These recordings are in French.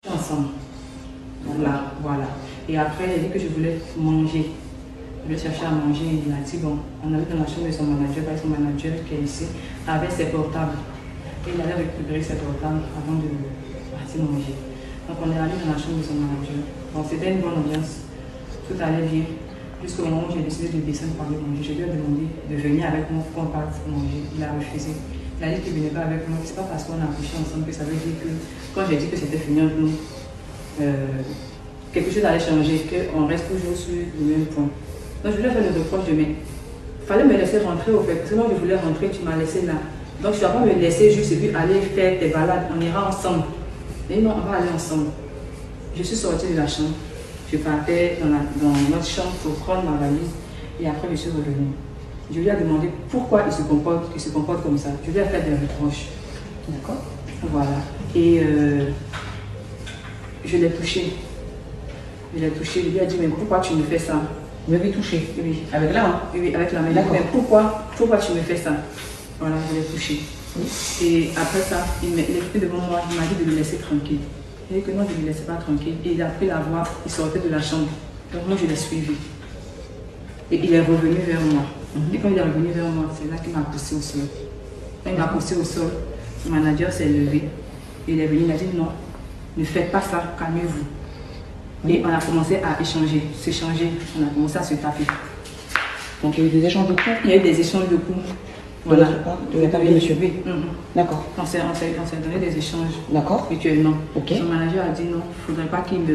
Ensemble. Voilà. Et après, il a dit que je voulais manger. Je voulais chercher à manger. Il a dit, bon, on avait dans la chambre de son manager, parce que son manager qui est ici, avait ses portables. Et il allait récupérer ses portables avant de partir manger. Donc on est allé dans la chambre de son manager. Bon, c'était une bonne ambiance. Tout allait bien. Jusqu'au moment où j'ai décidé de descendre pour aller manger. Je lui ai demandé de venir avec moi pour qu'on parte manger. Il a refusé. Il a dit qu'il ne venait pas avec moi. C'est pas parce qu'on a couché ensemble que ça veut dire que quand j'ai dit que c'était fini entre nous, quelque chose allait changer, qu'on reste toujours sur le même point. Donc je voulais faire le reproche de mais il fallait me laisser rentrer au fait. Parce que moi je voulais rentrer, tu m'as laissé là. Donc je ne dois pas me laisser juste et puis aller faire tes balades. On ira ensemble. Mais non, on va aller ensemble. Je suis sortie de la chambre. Je partais dans notre chambre pour prendre ma valise. Et après je suis revenue. Je lui ai demandé pourquoi il se comporte comme ça. Je lui ai fait des reproches. D'accord. Voilà. Et je l'ai touché. Je l'ai touché. Je lui ai dit, mais pourquoi tu me fais ça? Vous m'avez touché? Oui. Avec la main? Oui, avec la main. Mais pourquoi tu me fais ça? Voilà, je l'ai touché. Oui. Et après ça, il était devant moi, il m'a dit de le laisser tranquille. Il a dit que non, je ne le laissais pas tranquille. Et il a pris la voix, il sortait de la chambre. Donc moi, je l'ai suivi. Et il est revenu vers moi. Et quand il est revenu vers moi, c'est là qu'il m'a poussé au sol. Quand il m'a poussé au sol, le manager s'est levé. Il est venu, il a dit non, ne faites pas ça, calmez-vous. Et on a commencé à s'échanger, on a commencé à se taper. Donc il y a eu des échanges de coups? Il y a eu des échanges de coups. Voilà. De la part de monsieur? Oui. D'accord. On s'est donné des échanges. D'accord. Mutuellement. Ok. Son manager a dit non, il ne faudrait pas qu'il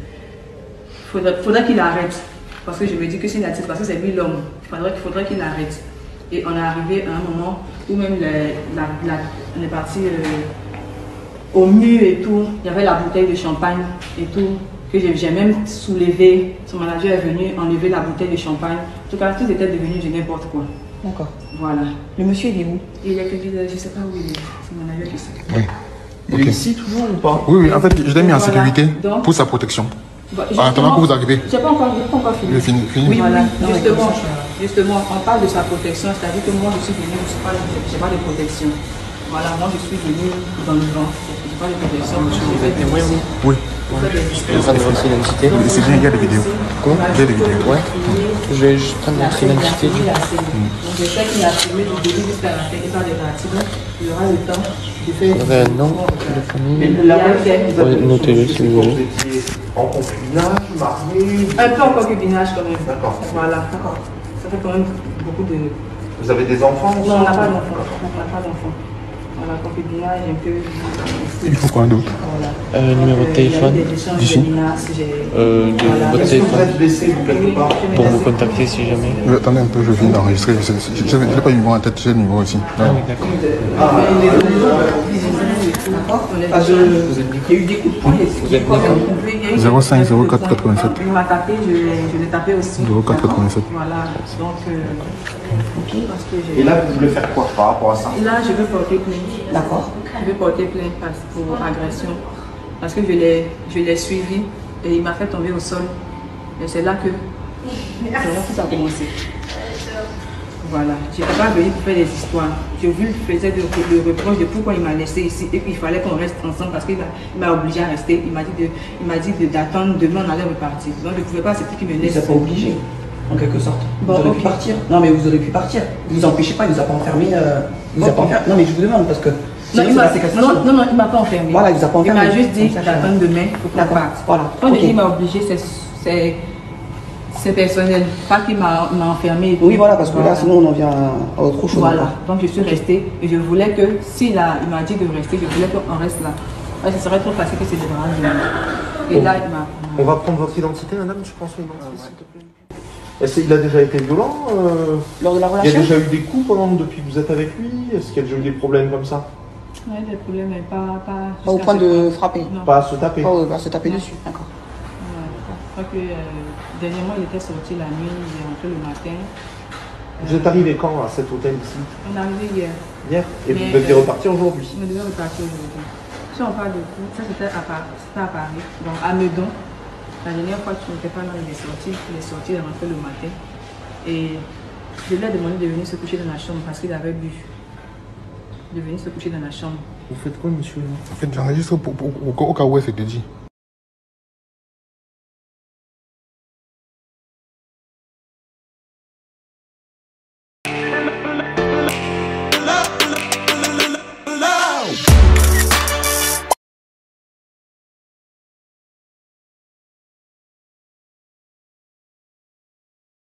faudrait qu'il arrête. Parce que je me dis que c'est une artiste, parce que c'est lui l'homme. Il faudrait qu'il arrête. Et on est arrivé à un moment où même on est parti au mur et tout. Il y avait la bouteille de champagne et tout. Que j'ai même soulevé. Son manager est venu enlever la bouteille de champagne. En tout cas, tout était devenu de n'importe quoi. D'accord. Voilà. Le monsieur, il est où? Il est je ne sais pas où il est. C'est mon manager qui sait. Oui. Il est ici toujours ou pas? Oui, en fait, je l'ai mis en sécurité Donc, pour sa protection. En attendant que vous arrivez. Je n'ai pas encore fini. Fini. Oui, voilà. Justement, on parle de sa protection, c'est-à-dire que moi je suis venue, je n'ai pas de protection. Voilà, moi je suis venue dans le vent. Je n'ai pas de protection. Vous êtes témoin, vous? Oui. Vous avez votre identité? C'est bien, il y a des vidéos. Comment? Il y a des vidéos. Ouais. Je vais juste prendre votre identité. Donc je sais qu'il a filmé du début jusqu'à la fin, il parle des articles. Il y aura le temps de faire. Vous avez un nom de famille? Notez-le si vous voulez. En concubinage, marié? Un peu en concubinage quand même. D'accord. Voilà. Ça fait quand même beaucoup de... Vous avez des enfants? Non, on n'a pas d'enfants. On n'a pas d'enfants. Voilà, concubinage, un peu... Il faut quoi d'autre? Voilà. Numéro de téléphone? Ici. Votre téléphone? Blessé quelque part? Pour vous contacter si jamais. Attendez un peu, je viens d'enregistrer. Je n'ai pas eu le numéro en tête, j'ai le numéro ici. Ah oui, d'accord. Vous êtes il y a eu des coups de poing. Vous êtes d'accord? 05 04 87. Il m'a tapé, je l'ai tapé aussi. 04 87. Voilà, donc... parce que Et là, vous voulez faire quoi par rapport à ça? Et là, je veux porter plainte. D'accord. Je veux porter plainte pour agression. Parce que je l'ai suivi et il m'a fait tomber au sol. Et c'est là que ça a commencé. Voilà. Je n'étais pas venue pour faire des histoires. Je lui faisais le reproche de pourquoi il m'a laissé ici et puis il fallait qu'on reste ensemble parce qu'il m'a obligé à rester. Il m'a dit d'attendre, demain on allait repartir. Donc je ne pouvais pas accepter qu'il me laisse. Il ne vous a pas obligé, en quelque sorte. Vous Bon, auriez pu partir. Non, mais vous auriez pu partir. Vous vous empêchez pas, il ne vous a pas enfermé. Non, mais je vous demande parce que. Non, il ne m'a pas enfermé. Voilà, il ne vous a pas enfermé. Il m'a juste dit d'attendre demain pour qu'on parte. Voilà. Quand je dis il m'a obligé, c'est personnel, pas qu'il m'a enfermé. Oui, voilà, parce que là, sinon on en vient à autre chose. Voilà, donc je suis restée et je voulais que, il m'a dit de rester, je voulais qu'on reste là. Ouais, ce serait trop facile que c'est de rendre. Et là, il m'a... On va prendre votre identité, madame, je pense, s'il te plaît. Est-ce qu'il a déjà été violent Lors de la Il y relation? a déjà eu des coups depuis que vous êtes avec lui? Est-ce qu'il y a déjà eu des problèmes comme ça? Oui, des problèmes, mais pas Pas au point de frapper? Non. Pas à se taper? Pas à se taper dessus, d'accord. Je crois que dernièrement, il était sorti la nuit, il est rentré le matin. Vous êtes arrivé quand à cet hôtel ici? On est arrivé hier. Hier? Et Mais, vous deviez repartir aujourd'hui? On devait repartir aujourd'hui. Si on parle de coups, ça c'était à Paris, donc à Meudon. La dernière fois, tu n'étais pas là, il est sorti, il est rentré le matin. Et je lui ai demandé de venir se coucher dans la chambre parce qu'il avait bu. De venir se coucher dans la chambre. Vous faites quoi, monsieur? En fait, j'enregistre au cas où elle s'était dit.